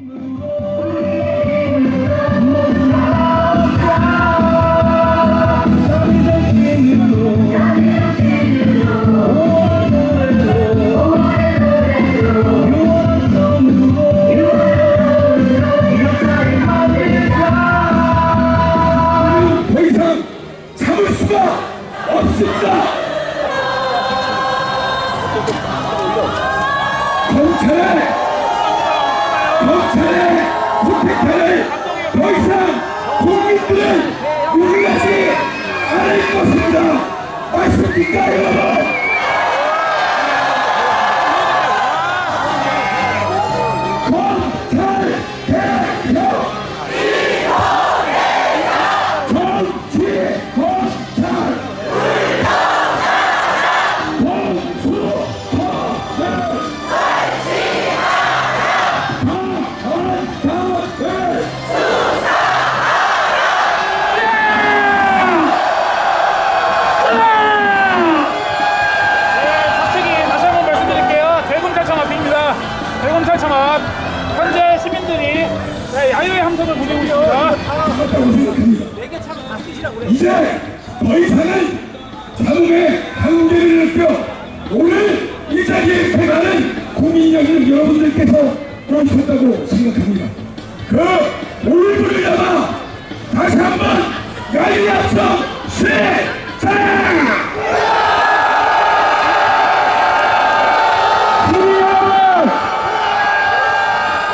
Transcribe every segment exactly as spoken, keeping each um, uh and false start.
없습니다. 검찰의 검찰의 쿠데타를 더 이상 국민들은 용인하지 않을 것입니다. 맞습니까, 여러분? 대검찰청 앞 현재 시민들이 야유의 함성을 보내고 있습니다. 이제 더 이상은 자금의 한계를 느껴 오늘 이 자리에 서가는 국민 여러분들께서 그러셨다고 생각합니다. 그 울분을 담아 다시 한번 야유의 함성 시작!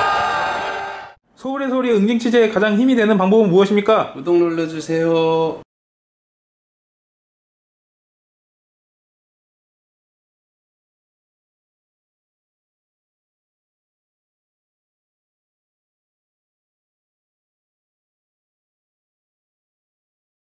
서울의 소리 응징 취재의 가장 힘이 되는 방법은 무엇입니까? 구독 눌러주세요.